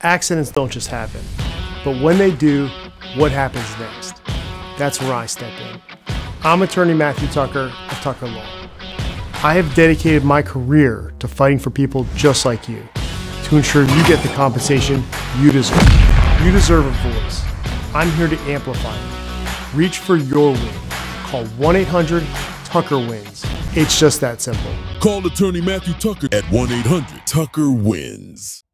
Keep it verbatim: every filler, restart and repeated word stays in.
Accidents don't just happen, but when they do, what happens next? That's where I step in. I'm attorney Matthew Tucker of Tucker Law. I have dedicated my career to fighting for people just like you, to ensure you get the compensation you deserve. You deserve a voice. I'm here to amplify it. Reach for your win. Call one eight hundred Tucker wins. It's just that simple. Call attorney Matthew Tucker at one eight hundred Tucker wins.